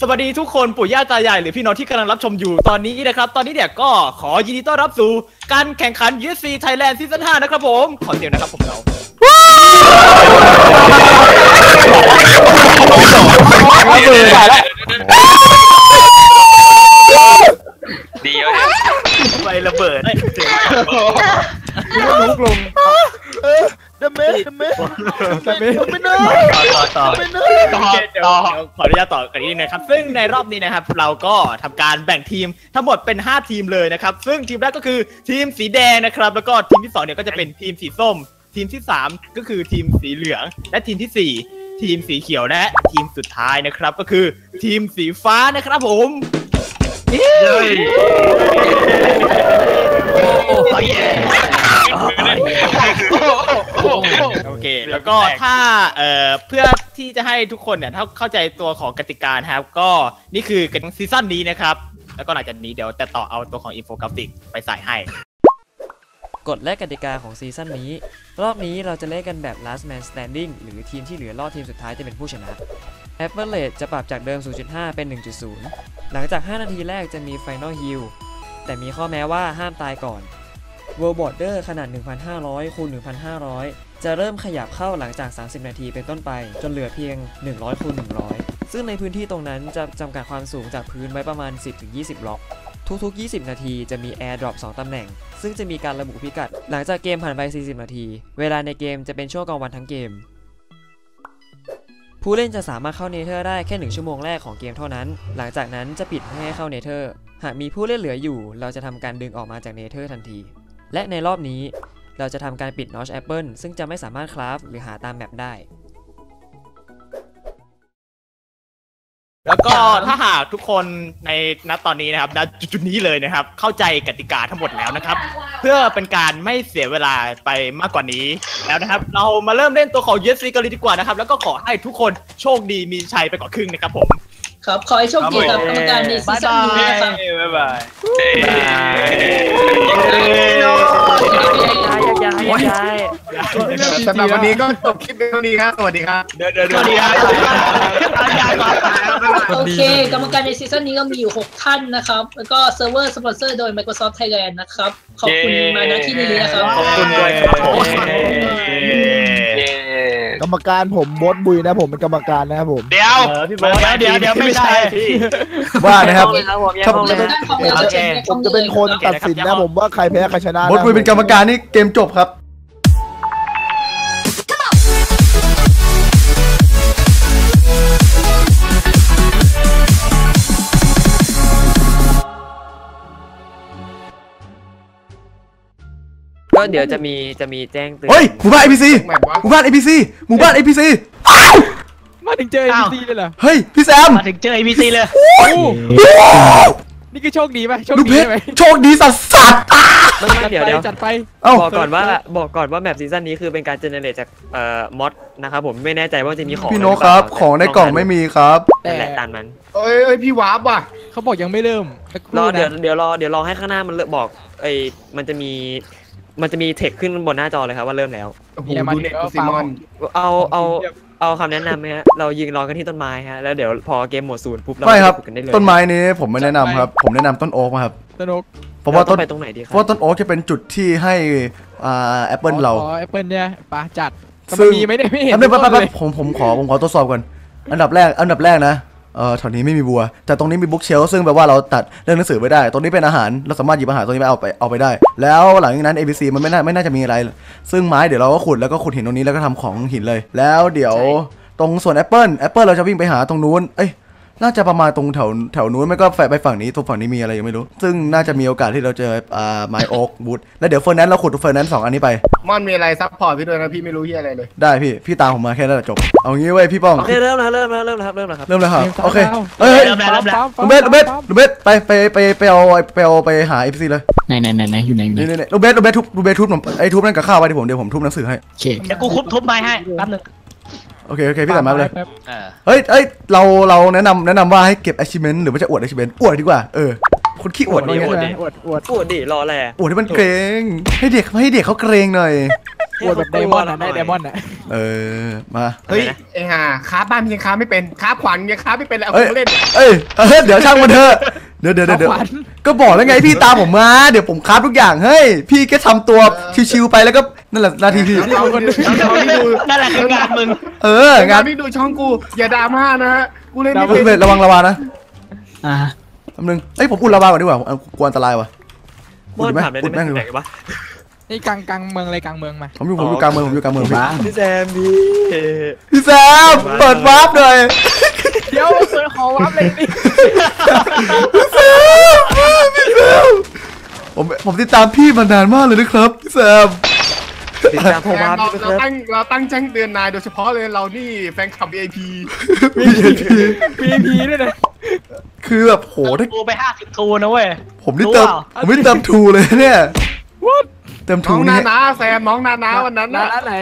สวัสดีทุกคนปู่ย่าตายายหรือพี่น้องที่กำลังรับชมอยู่ตอนนี้นะครับตอนนี้เนี่ยก็ขอยินดีต้อนรับสู่การแข่งขัน UFC Thailand ซีซั่น 5นะครับผมขอเสียงนะครับผมเราดีเยอะเนี่ยไประเบิดลุกลงเดเมสต่อขออนุญาตต่อกันนิดนึงนะครับซึ่งในรอบนี้นะครับเราก็ทำการแบ่งทีมทั้งหมดเป็น5ทีมเลยนะครับซึ่งทีมแรกก็คือทีมสีแดงนะครับแล้วก็ทีมที่2เนี่ยก็จะเป็นทีมสีส้มทีมที่3ก็คือทีมสีเหลืองและทีมที่4ทีมสีเขียวและทีมสุดท้ายนะครับก็คือทีมสีฟ้านะครับผมโอเคแล้วก็ถ้าเพื่อที่จะให้ทุกคนเนี่ยเข้าใจตัวของกติกาครับก็นี่คือกติกาซีซั่นนี้นะครับแล้วก็หลังจากนี้เดี๋ยวจะต่อเอาตัวของอินโฟกราฟิกไปใส่ให้กฎและกติกาของซีซั่นนี้รอบนี้เราจะเล่นกันแบบ last man standing หรือทีมที่เหลือรอดทีมสุดท้ายจะเป็นผู้ชนะ Average จะปรับจากเดิม 0.5 เป็น 1.0 หลังจาก5นาทีแรกจะมี Final Heal แต่มีข้อแม้ว่าห้ามตายก่อน World Border ขนาด 1,500 คูณ 1,500 จะเริ่มขยับเข้าหลังจาก30นาทีเป็นต้นไปจนเหลือเพียง100คูณ100ซึ่งในพื้นที่ตรงนั้นจะจำกัดความสูงจากพื้นไว้ประมาณ 10-20 บล็อกทุกๆ20นาทีจะมี Air Drop 2 ตำแหน่งซึ่งจะมีการระบุพิกัดหลังจากเกมผ่านไป40นาทีเวลาในเกมจะเป็นช่วงกลางวันทั้งเกมผู้เล่นจะสามารถเข้าเนเธอร์ได้แค่1ชั่วโมงแรกของเกมเท่านั้นหลังจากนั้นจะปิดไม่ให้เข้าเนเธอร์หากมีผู้เล่นเหลืออยู่เราจะทำการดึงออกมาจากเนเธอร์ทันทีและในรอบนี้เราจะทำการปิด Notch Apple ซึ่งจะไม่สามารถคราฟหรือหาตามแมปได้แล้วก็ถ้าหากทุกคนในณตอนนี้นะครับณจุดนี้เลยนะครับเข้าใจกติกาทั้งหมดแล้วนะครับเพื่อเป็นการไม่เสียเวลาไปมากกว่านี้แล้วนะครับเรามาเริ่มเล่นตัวของ UFC กันเลยดีกว่านะครับแล้วก็ขอให้ทุกคนโชคดีมีชัยไปก่อนครึ่งนะครับผมครับขอให้โชคดีกับกรรมการในซีซั่นนี้นะครับบ๊ายบายสำหรับวันนี้ก็จบคลิปเท่านี้ครับสวัสดีครับสวัสดีครับโอเคกรรมการในซีซั่นนี้ก็มีอยู่6ท่านนะครับแล้วก็เซิร์ฟเวอร์สปอนเซอร์โดย Microsoft Thailand นะครับขอบคุณมาณที่นี้นะครับขอบคุณด้วยครับกรรมการผมบอสบุยนะผมเป็นกรรมการนะครับผมเดี๋ยวพี่บอสเดี๋ยวไม่ใช่ว่านะครับผมจะเป็นคนตัดสินนะผมว่าใครแพ้ใครชนะบอสบุยเป็นกรรมการนี่เกมจบครับก็เดี๋ยวจะมีแจ้งเตือนเฮ้ยหมู่บ้าน APC หมู่บ้าน APC หมู่บ้าน APC มาถึงเจอ APC เลยเหรอเฮ้ยพี่แซมมาถึงเจอ APC เลยนี่คือโชคดีไหมโชคดีไหมโชคดีสัสเดี๋ยวจัดไปบอกก่อนว่าแมปซีซั่นนี้คือเป็นการเจเนเรตจากมอดนะครับผมไม่แน่ใจว่าจะมีของพี่โนครับของในกล่องไม่มีครับแต่แหละตามนั้นเอ้ยพี่วาร์ปว่ะเขาบอกยังไม่เริ่มรอเดี๋ยวรอให้ข้างหน้ามันบอกมันจะมีเทคขึ้นบนหน้าจอเลยครับว่าเริ่มแล้วดูเน็ตซิมอนเอาคำแนะนำไหมฮะเรายืนรอกันที่ต้นไม้ฮะแล้วเดี๋ยวพอเกมหมด0ปุ๊บเราไม่ครับต้นไม้นี้ผมไม่แนะนำครับผมแนะนำต้นโอ๊กมาครับต้นโอ๊กเพราะว่าไปตรงไหนดีครับเพราะต้นโอ๊กจะเป็นจุดที่ให้แอปเปิลเราแอปเปิลเนี่ยปะจัดมีไหมเนี่ยไม่เห็นผมขอตรวจสอบก่อนอันดับแรกนะแถวนี้ไม่มีบัวแต่ตรงนี้มีบุ๊กเชลซึ่งแปลว่าเราตัดเรื่องหนังสือไปได้ตรงนี้เป็นอาหารเราสามารถหยิบอาหารตรงนี้ไปเอาไปได้แล้วหลังจากนั้น ABC มันไม่น่าจะมีอะไรซึ่งไม้เดี๋ยวเราก็ขุดหินตรงนี้แล้วก็ทำของหินเลยแล้วเดี๋ยวตรงส่วนแอปเปิลเราจะวิ่งไปหาตรงนู้นน่าจะประมาณตรงแถวนู้นไม่ก็ไปฝั่งนี้ตรงฝั่งนี้มีอะไรยังไม่รู้ซึ่งน่าจะมีโอกาสที่เราเจอไม้โอ๊กบูทแล้วเดี๋ยวเฟอร์นันเราขุดเฟอร์นัน2อันนี้ไปมอนมีอะไรซัพพอร์ตพี่ด้วยนะพี่ไม่รู้ที่อะไรเลยได้พี่ตามผมมาแค่นั้นจบเอางี้เว้ยพี่ป้องโอเคเริ่มแล้วครับโอเคเริ่มแล้วลูเบสไปหา FC เลยไหนอยู่ไหนลูเบสทุบทุบนั่นกับข้าวไว้เดี๋ยวผมทุบหนังสือให้โอเคเดี๋ยวกูทุบไม้ให้แป๊บนึงโอเคพี่แต่มาเลยเฮ้ยเราแนะนำว่าให้เก็บ achievement หรือว่าจะอวด achievement อวดดีกว่าคนขี้อวดอวดดิเนี่ยใช่ไหมอวดปวดดิรออะไรอวดให้มันเกรงให้เด็กเขาเกรงหน่อยอวดแบบไดมอนด์อะได้ไดมอนด์อะมาเฮ้ยไอ้ห่าค้าบ้านมึงยังค้าไม่เป็นค้าขวัญยังค้าไม่เป็นแล้วเอาเอ้ยของเล่นเดี๋ยวช่างมันเถอะเดี๋ยวก็บอกแล้วไงพี่ตามผมมาเดี๋ยวผมคราฟทุกอย่างเฮ้ยพี่แค่ทำตัวชิวๆไปแล้วก็นั่นแหละหน้าที่พี่เอาคนดูนั่นแหละคืองานมึงงานพี่ดูช่องกูอย่าดราม่านะฮะกูเล่นไม่เฮ้ยเป็นระวังนะแป๊บนึงผมอุดระบายก่อนดีกว่ากลัวอันตรายว่ะมอนถามได้ไหมไหนวะนี่กลางเมืองอะไรกลางเมืองมาผมอยู่กลางเมืองพี่แซมพี่แซมเปิดวาร์ปหน่อยเดี๋ยวเปิดขอวับเลยนี่พี่แซมผมติดตามพี่มานานมากเลยนะครับพี่แซมติดตามโทรมาเราตั้งแจ้งเตือนนายโดยเฉพาะเลยเรานี่แฟนคลับ VIP VIP ด้วยนะคือแบบโหถ้ากูไป50ทูนะเว้ยผมนี่เติมทูเลยเนี่ยเติมน้ทูองนี่นาแซมน้องนาวันนั้นนะร้านไหน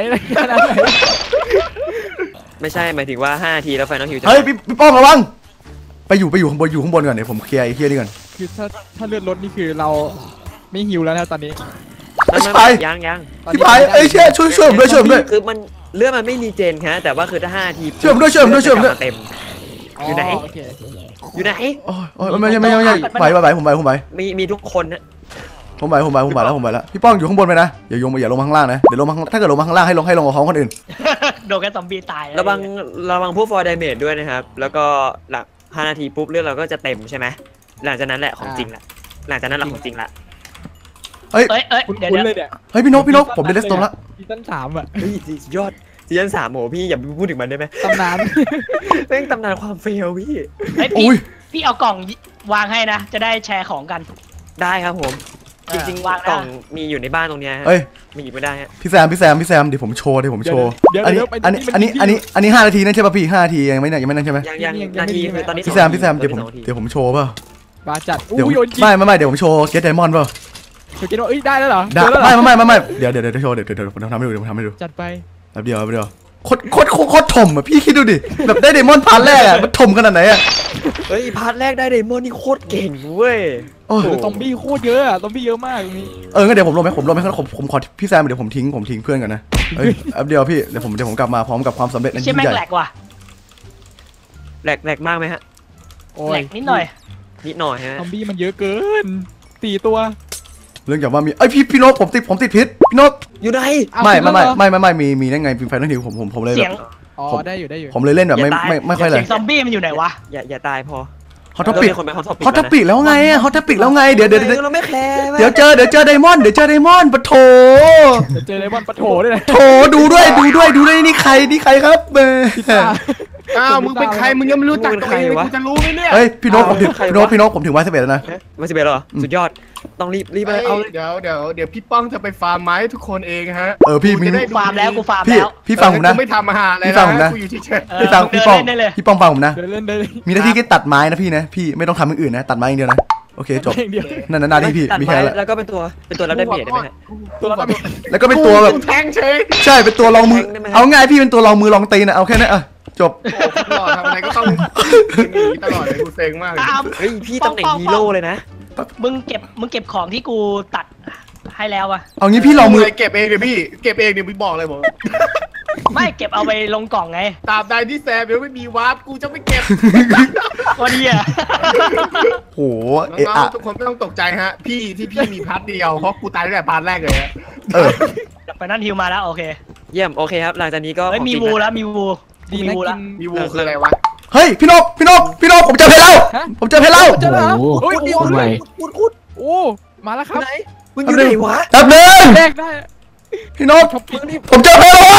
ไม่ใช่หมายถึงว่า5 นาทีแล้วไฟน้องหิวจะเฮ้ยพี่ป้องระวังไปอยู่ข้างบนก่อนเดี๋ยวผมเคลียร์นี่ก่อนคือถ้าเลือดลดนี่คือเราไม่หิวแล้วนะตอนนี้ยังพี่พายช่วยผมด้วยคือมันเลือดมันไม่รีเจนฮะแต่ว่าคือถ้า5 นาทีช่วยผมด้วยเต็มอยู่ไหน อยู่ไหนโอ้ยไม่ไหวผมไปมีทุกคนนะผมไปแล้วพี่ป้องอยู่ข้างบนไปนะอย่าลงมาข้างล่างนะเดี๋ยวลงมาถ้าเกิดลงมาข้างล่างให้ลงกับเขาคนอื่นโดนแค่ซอมบี้ตายระวังพวกฟอร์ดาเมจด้วยนะครับแล้วก็หลัง5 นาทีปุ๊บเลือดเราก็จะเต็มใช่ไหมหลังจากนั้นแหละของจริงละหลังจากนั้นเราของจริงละเอ้ยคุณเดี๋ยวเลยเนี่ยเฮ้ยพี่นกผมได้เลสโตนละซีซั่น3อ่ะเฮ้ยยอดซีซั่น3โหพี่อย่าพูดถึงมันได้ไหมตำนานเร่งตำนานความเฟลพี่เฮ้ยพี่เอากล่องวางให้นะ จะได้แชร์ของกันได้ครับผมจริงๆวางกล่องมีอยู่ในบ้านตรงเนี้ยเฮ้ยมีหยิบไม่ได้ฮะพี่แซมเดี๋ยวผมโชว์อันนี้5 นาทีนั่นใช่ป่ะพี่5 นาทียังไม่นั่นใช่ไหมยังนาทีคือตอนนี้พี่แซมเดี๋ยวผมโชว์ป่ะบาจัดเดี๋ยวโยนจริงไม่เดี๋ยวผมโชว์เกตไดมอนด์ป่ะเดี๋ยวกินว่าได้แล้วเหรอไม่เดี๋ยวโชว์เดี๋ยวผมทำให้ดูจัดไปแป๊บเดียวโคตรถมอ่ะพี่คิดดูดิแบบได้ไดมอนด์พาร์ทแรกอ่ะมันถมขนาดไหนอ่ะเฮ้ยพาร์ทแรกได้เดมอนนี่โคตรเก่งเว้ยโอ้โหซอมบี้โคตรเยอะอะซอมบี้เยอะมากตรงนี้งั้นเดี๋ยวผมลงไหมผมขอพี่แซมเดี๋ยวผมทิ้งเพื่อนกันนะแป๊บเดียวพี่เดี๋ยวผมกลับมาพร้อมกับความสำเร็จนั้นใช่ยิ่แม่งงใหญ่แหลกว่ะแหลกมากไหมฮะแหลกนิดหน่อยนิดหน่อยฮะซอมบี้มันเยอะเกิน4 ตัวเรื่องจากว่ามีพี่นกผมติดพิษพี่นกอยู่ไหนไม่มีนั่นไงมีไฟนั่นทีผมเลยเสีแบยงบอ๋อได้อยู่ผมเลยเล่นแบบไม่ค่อยเลเสียยงซอมบี้มันอยู่ไหนวะอย่าตายพอเขาทับปิดคนไปเขาเขาทับปิดแล้วไงเขาทับปิดแล้วไงเดี๋ยวเราไม่แคร์เดี๋ยวเจอไดมอนด์ปะโถเจอไดมอนด์ปะโถด้วยนะโถดูด้วยนี่ใครครับอ้าวมึงเป็นใครมึงยังไม่รู้จักตัวเองเลยกูจะรู้ไหมเนี่ยเฮ้ยพี่นกผมถึงไว้11แล้วนะมา11แล้วเหรอสุดยอดต้องรีบไปเอาเดี๋ยวพี่ป้องจะไปฟาร์มไม้ทุกคนเองฮะพี่มีกูฟาร์มแล้วกูฟาร์มแล้วพี่ฟังผมนะกูไม่ทำอาหารอะไรพี่ฟังผมนะกูอยู่เฉยพี่ป้องฟังผมนะเดินเล่นได้เลยมีหน้าที่แค่ตัดไม้นะพี่นะพี่ไม่ต้องทำอย่างอื่นนะตัดไม้อย่างเดียวนะโอเคจบเดียวนั่นหน้าที่พี่มีแค่นั้นแหละแล้วก็เป็นตัวรับได้เบียดได้ไหมฮะตัวละแล้วก็เป็นตัวแบบแทงเฉยใช่เป็นตัวรองมือเอาง่ายพี่เป็นตัวรองมือรองตีนนะเอาแค่นั้นจบตลอดทำอะไรก็ต้องหนีตลอดเลยกูเซ็งมากเลยเฮ้ยพี่ตำแหน่งฮีโร่เลยนะมึงเก็บของที่กูตัดให้แล้วอะเอางี้พี่รองมือเก็บเองเลยพี่เก็บเองเดี๋ยวพี่บอกเลยผมไม่เก็บเอาไปลงกล่องไงตราบใดที่แซมยังไม่มีวาร์ปกูจะไม่เก็บวันนี้อะโหเอะน้องๆทุกคนไม่ต้องตกใจฮะพี่มีพาร์ทเดียวเพราะกูตายตั้งแต่พาร์ทแรกเลยฮะไปนั่นฮิวมาแล้วโอเคเยี่ยมโอเคครับหลังจากนี้ก็เฮ้ยมีวูแล้วมีวูดีมีนะวูแล้วมีวูคืออะไรวะเฮ้ยพี่นกผมเจอเพชรแล้วเจอแล้วโอ้โหขุดโอ้มาแล้วครับไหนมึงอยู่ไหนวะแป๊บนึงแรกได้พี่นกผมเจอเพชรแล้ว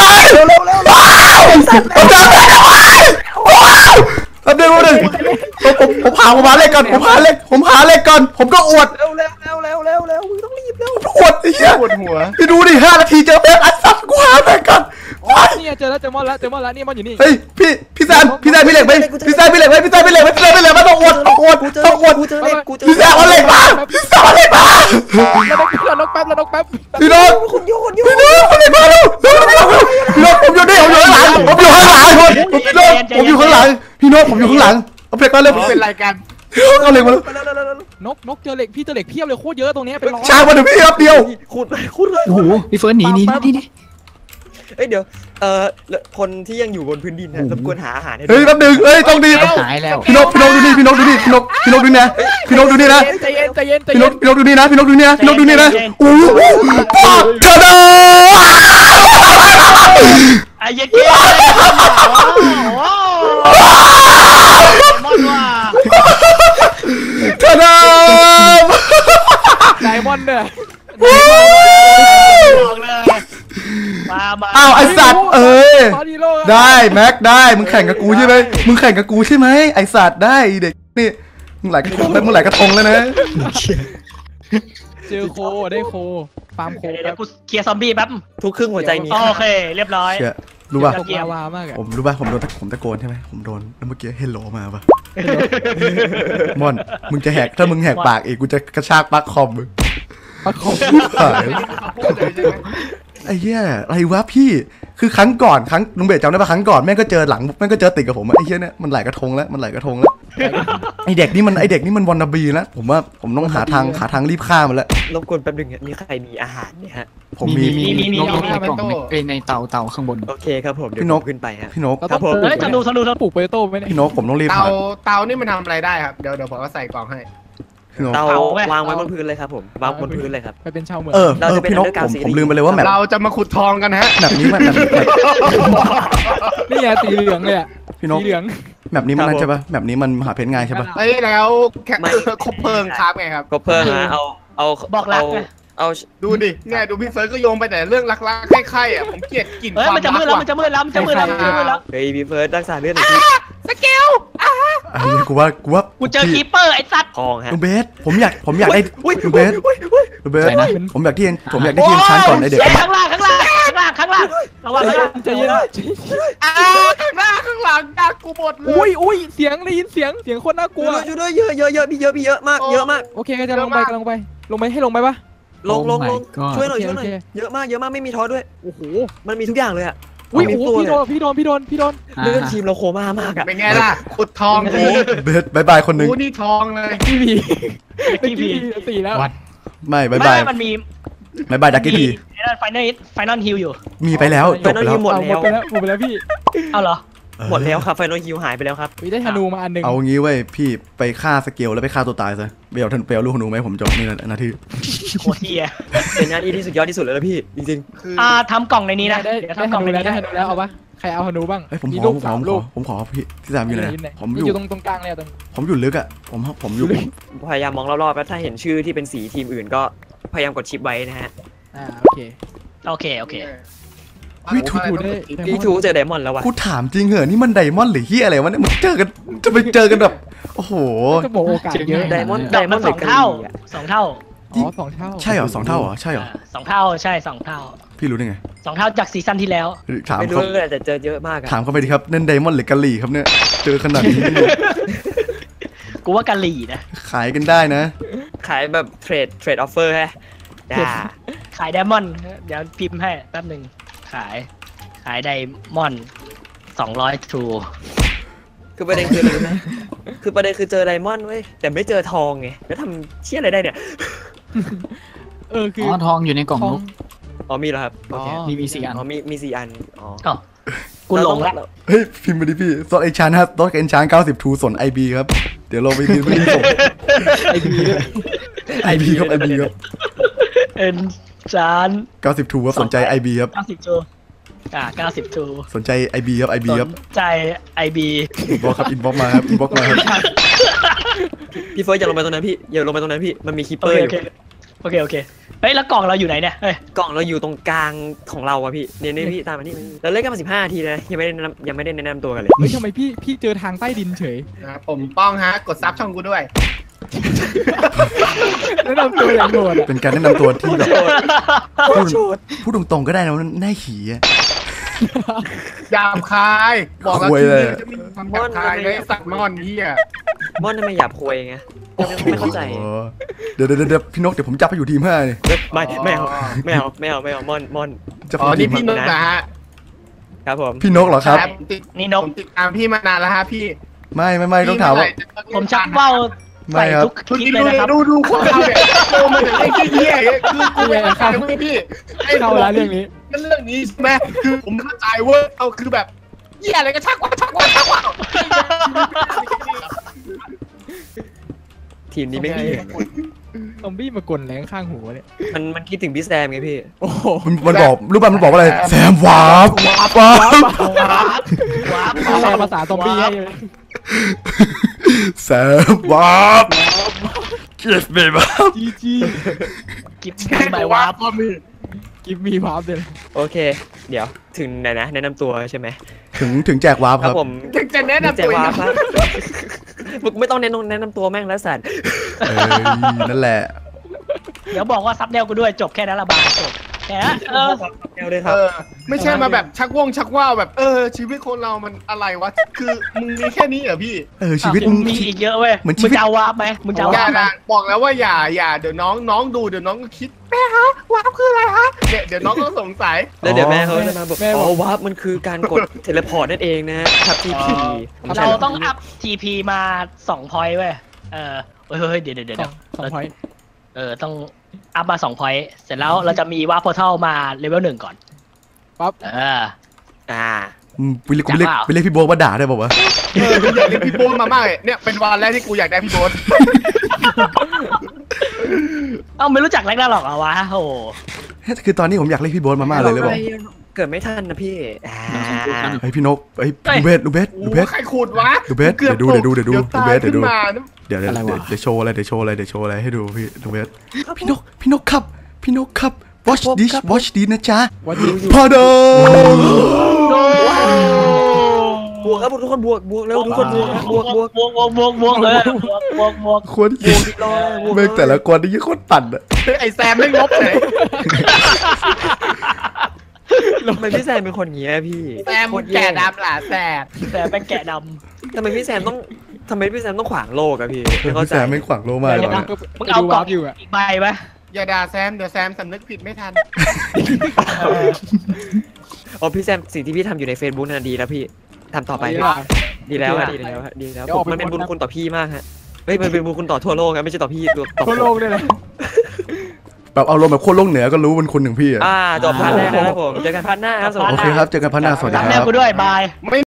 ผมเจอเพชรแล้วแป๊บนึงผมหาเลขก่อนผมหาเลขก่อนผมก็อวดเร็วมึงต้องรีบเร็วอวดไอ้เหี้ยปวดหัวพี่ดูดิ5 นาทีเจอเพชรอัดซับกูหาเพชรก่อนนี่เจอแล้วเจอมอนแล้วนี่มอนอยู่นี่เฮ้ยพี่แซมมีเหล็กไหมพี่แซมมีเหล็กไหมมาต้องอวดกูเจอเลขพี่แซมเอาเหล็กมาเรานกแป๊บพี่นกเอาเหล็กมาแล้วพี่นกผมอยู่นี่ผมอยู่ข้างหลังพี่นกผมอยู่ข้างหลังเอาเหล็กมาเร็วเป็นรายการเอาเหล็กมานกเจอเหล็กพี่เจอเหล็กเพียบเลยโคตรเยอะตรงนี้เป็นร้อยช้างมาเดี๋ยวพี่ครับเดียวขุดเลยโอ้โหพี่เฟิร์สหนีนี่เอ้ยเดี๋ยวคนที่ยังอยู่บนพื้นดินนะรบกวนหาอาหารให้ด้เฮ้วยแป๊บนึงเฮ้ยต้องดีหายแล้วพี่นกดูนี่พี่นกดูนี่พี่นกดูนี่นะพี่นกดูนี่นะใจเย็นพี่นกดูนี่นะพี่นกดูนี่นะพี่นกดูนี่นะโอ้โหปักเถอะนะไอ้เหี้ยเกี้ยโอ้มอนว่ะเถอะนะไดมอนด์เนี่ยบอกเลยมาอ้าวไอสัตว์เอ้ยตอนนี้โลกได้แม็กได้มึงแข่งกับกูใช่ไหมมึงแข่งกับกูใช่ไหมไอสัตว์ได้เด็กนี่มึงไหลกระทงแล้วมึงไหลกระทงแล้วนะเจอโคได้โคฟาร์มโคเดี๋ยวกูเคลียร์ซอมบี้แป๊บทุกครึ่งหัวใจมีโอเคเรียบร้อยเชี่ยรู้ป่ะตกลาวามากอะผมรู้ป่ะผมตะโกนใช่ไหมผมโดนแล้วเมื่อกี้เฮลโลมาป่ะมอนมึงจะแหกถ้ามึงแหกปากอีกกูจะกระชากปลั๊กคอมมึงปะคงหายไอ้เหี้ยอะไรวะพี่คือครั้งก่อนลุงเบสจำได้ป่ะครั้งก่อนแม่งก็เจอหลังแม่งก็เจอติดกับผมอะไอ้เหี้ยเนี่ยมันไหลกระทงแล้วไอเด็กนี่มันวอนนาบีแล้วผมว่าผมต้องหาทางรีบฆ่ามันแล้วรบกวนแป๊บนึงมีใครมีอาหารเนี่ยฮะผมมีนกในกล่องในเตาข้างบนโอเคครับผมเดี๋ยวพี่นกผมขึ้นไปฮะพี่นกครับผมเฮ้ยธนูปลูกโปเตโต้ไหมเนี่ยพี่นกผมต้องรีบหาเตานี่มันทำอะไรได้ครับเดี๋ยวผมก็ใส่กล่องให้พี่นกเตา วางไว้บนพื้นเลยครับผมวางบนพื้นเลยครับไปเป็นชาวเมืองพี่นกผมลืมไปเลยว่าแมปเราจะมาขุดทองกันฮะนี้มันนี่ไงสีเหลืองเลยอะพี่นกสีเหลืองแมปนี้มันนั่นใช่ป่ะแมปนี้มันหาเพชรง่ายใช่ป่ะเอ้ยแล้วแค่คบเพลิงครับไงครับก็เพิ่มนะเอาบอกรักไงเอาดูดิเนี่ยดูพี่เฟิร์สก็โยงไปแต่เรื่องรักๆใครๆอ่ะผมเกลียดกลิ่นคเฮ้ยวามมันจะมืดแล้วมันจะมืดแล้วมันจะมืดแล้วเฮ้ยพี่เฟิร์สรักษาเลือดหน่อยพี่สเกลไอ้เหี้ยกูว่ากูเจอคีเปอร์ไอ้สัตว์ทองฮะลุงเบสผมอยากได้ลุงเบสลุงเบสอะไรนะผมอยากที่เทียนช้างก่อนไอเด็กข้างล่างระวังข้างล่างใจเย็นข้างหน้าข้างหลังด่ากูหมดเลยอุ้ยเสียงได้ยินเสียงโคตรน่ากลัวช่วยด้วยเยอะพี่เยอะมากเยอะมากโอเคก็จะลงไปให้ลงไปปะลง Oh my god ช่วยหน่อยโอเคเยอะมากไม่มีท้อด้วยโอ้โหมันมีทุกอย่างเลยอะอุ้ยมีโอ้โหตัวพี่โดนเลือดทีมเราโคม่ามากอะเป็นไงล่ะขุดทองกูเบสบายคนหนึ่งกูนี่ทองเลยพี่พีพี่พีสี่แล้ววัดไม่บายไม่มันมีดักกี้พีไฟนอลฮิลอยู่มีไปแล้วจบไปแล้วหมดแล้วหมดไปแล้วพี่เอาเหรอหมดแล้วครับไฟนอลฮิวหายไปแล้วครับได้ธนูมาอันหนึ่งเอางี้เว้ยพี่ไปฆ่าสเกลแล้วไปฆ่าตัวตายซะเบลลูกหนูไหมผมจบนี่นาทีโคตรเฮียเป็นงานที่สุดยอดที่สุดเลยนะพี่จริงคือทำกล่องในนี้นะได้เดี๋ยวธทำกล่องนูในแล้วนี้ได้ธนูแล้วเอาปะใครเอาธนูบ้างผมมีขลูอก 3 ลูกผมขอพี่ที่สามอยู่ไหนผมออยู่ ยู่ตรงกลางเลยตรงผมอยู่ลึกอ่ะผมอยู่ๆพยายามมองรอบๆแล้วถ้าเห็นชื่อที่เป็นสีทีมอื่นก็พยายามกดชิปไว้นะฮะโอเคโอเควิทูถูได้พี่ทูเจอไดมอนด์แล้ววะกูถามจริงเหรอนี่มันไดมอนด์หรือเฮียอะไรวะเนี่ยมันจะไปเจอกันแบบโอ้โหก็บอกโอกาสเยอะไดมอนด์ดอกมันหรื 2 เท่า 2 เท่าอ๋อ2 เท่าใช่เหรอ2 เท่าเหรอใช่เหรอ 2 เท่าใช่2 เท่าพี่รู้ได้ไง 2 เท่าจากซีซั่นที่แล้วถามไม่รู้เขาเลยแต่เจอเยอะมากอะถามเขาไปดิครับนั่นไดมอนด์หรือกะหรี่ครับเนี่ยเจอขนาดนี้กูว่ากะหรี่นะขายกันได้นะขายแบบเทรดออฟเฟอร์ฮะจ้าขายไดมอนด์เดี๋ยวพิมพ์ให้แป๊บหนึ่งขายไดมอนด์200 ทูคือประเด็นคืออะไรรู้ไหมคือประเด็นคือเจอไดมอนด์เว้ยแต่ไม่เจอทองไงแล้วทำเชี่ยอะไรได้เนี่ยคืออ๋อทองอยู่ในกล่องนกอ๋อมีแล้วครับโอเคมี4 อันอ๋อมี4 อันอ๋ออ้าวกูหลงแล้วเฮ้ยพิมพ์มาดิพี่ซอสเอนชานฮะซอสเอนชาน90ทูส่วน IB ครับเดี๋ยวเราไปพิมพ์ส่ง IB ครับ IB ครับเอ็นจาน 90ทูครับสนใจ IB ครับ 90 ทู90 ทูสนใจ IB ครับ IB ครับใจไอบีอินบ็อกครับอินบ็อกมาครับอินบ็อกมาครับพี่เฟิร์สอย่าลงไปตรงนั้นพี่อย่าลงไปตรงนั้นพี่มันมีคีปโอเปอร์เคอยู่โอเคเฮ้ยแล้วกล่องเราอยู่ไหนเนี่ยเฮ้ยกล่องเราอยู่ตรงกลางของเราอะพี่เนี่ยพี่ตามมานี่เราเล่นกันมา15 นาทีนะยังไม่ได้แนะนำตัวกันเลยเฮ้ยทำไมพี่เจอทางใต้ดินเฉยนะผมป้องฮะกดซับช่องกูด้วยแนะนำตัวอย่างโหดเป็นการแนะนำตัวที่แบบโคตรโชดพูดตรงๆก็ได้นะมันน่าขี่อะยามคายบอกแล้วคุยทีเลยนี้จะมีคำหยาบคายเลยสัตว์มอนนี่อ่ะม่อนทำไมหยาบควยไงไม่เข้าใจโอ้เดี๋ยวพี่นกเดี๋ยวผมจับไปอยู่ทีม5นี่ไม่เอาม่อนจับอ๋อไปอยู่ทีนี่มพี่นกนะฮะครับผมพี่นกเหรอครับผมติดนี่นกผมติดตามพี่มานานแล้วฮะพี่ไม่ต้องถามว่าผมชักว่าวใส่ทุกคลิปเลยนะครับดูคนเราเนี่ยโตมาจากไอ้เหี้ยคือกูไม่เข้าใจเว้ยพี่ไอ้เข้าแล้วเรื่องนี้เรื่องนี้ใช่ไหมคือผมเข้าใจเว้ยเอาคือแบบเหี้ยอะไรก็ชักว่าทีมนี้ไม่มีซอมบี้มากลแรงข้างหูเนี่ยมันคิดถึงพี่แซมไงพี่โอ้โหมันบอกรู้ป่ะมันบอกว่าอะไรแซมวาร์ปวาร์ปแปลภาษาซอมบี้ให้เลยแซมวาร์ปกิฟต์มีวาร์ปจีจีกิฟต์ใบวาร์ปกิฟมีพร้อมเลยโอเค เดี๋ยวถึงไหนนะแนะนำตัวใช่ไหมถึงแจกวาร์ปคครัรับบ ผมจะแนะนำแจตัวกเองวาร์ปครับมึงไม่ต้องแนะนำตัวแม่งแล้วสัตว์เอ้ยนั่นแหละเดี๋ยวบอกว่าซับแนวกูด้วยจบแค่นั้นละบายจบแค่นั้นแนวเลยครับไม่ใช่มาแบบชักว่าวแบบชีวิตคนเรามันอะไรวะคือมึงมีแค่นี้เหรอพี่ชีวิตมึงมีอีกเยอะเว้ยเหมือนชีมึงวิตจะเอาวาร์ปไหมมึงจะเอาาอย่าวร์ปไหมนะบอกแล้วว่าอย่าเดี๋ยวน้องดูเดี๋ยวน้องก็คิดแม่ฮะวาร์ปคืออะไรฮะเดี๋ยวน้องก็สงสัยแล้วเดี๋ยวแม่เขาจะมาบอกอ๋อวาร์ปมันคือการกดเทเลพอร์ตนั่นเองนะทับทีพีเราต้องอัพ GP มา2 พอยต์เว้ยเฮ้ยเดี๋ยวสองพอยต์ต้องอัพมา2 พอยต์เสร็จแล้วเราจะมีวาร์ปพอร์ทัลมาเลเวล 1ก่อนปั๊บไปเรียกพี่โบ๊ทมาด่าได้ป่าวะกูอยากเรียกพี่โบ๊ทมามากเลยเนี่ยเป็นวันแรกที่กูอยากได้พี่โบ๊ทไม่รู้จักแรกน่าหรอกเหรอวะโอ้คือตอนนี้ผมอยากเรียกพี่โบ๊ทมามากเลยเลยบอกเกิดไม่ทันนะพี่ไอพี่นกไอลูเบสใครขูดวะลูเบสเดี๋ยวดูเดี๋ยวโชว์อะไรให้ดูพี่ลูเบสพี่นกครับ watch this นะจ๊ะพอเดิมบวกครับทุกคนบวกแล้วทุกคนบวกบวกบวกคนยิงเมกแต่ละคนนี่ยังโคตรปั่นอะไอแซมไม่ลบเลยทำไมพี่แซมเป็นคนอย่างเงี้ยพี่แซมแก่ดำล่ะแซมแต่เป็นแกะดทำไมพี่แซมต้องขวางโลกอะพี่พี่แซมไม่ขวางโลมากเลยำมึงเอากล่องอีกใบไหมอย่าด่าแซมเดี๋ยวแซมสำนึกผิดไม่ทันอ๋อพี่แซมสิ่งที่พี่ทำอยู่ใน Facebook นั่นดีแล้วพี่ทำต่อไปดีแล้วมันเป็นบุญคุณต่อพี่มากฮะเฮ้ยมันเป็นบุญคุณต่อทั่วโลกครับไม่ใช่ต่อพี่ต่อทั่วโลกด้วยเลยแบบเอาลมแบบโคตรโลกเหนือก็รู้เป็นคนหนึ่งพี่อะจบพาร์ทแรกนะครับผมเจอกันพาร์ทหน้าครับโอเคครับเจอกันพาร์ทหน้าสวัสดีซับคแนรัวบกูด้วยบาย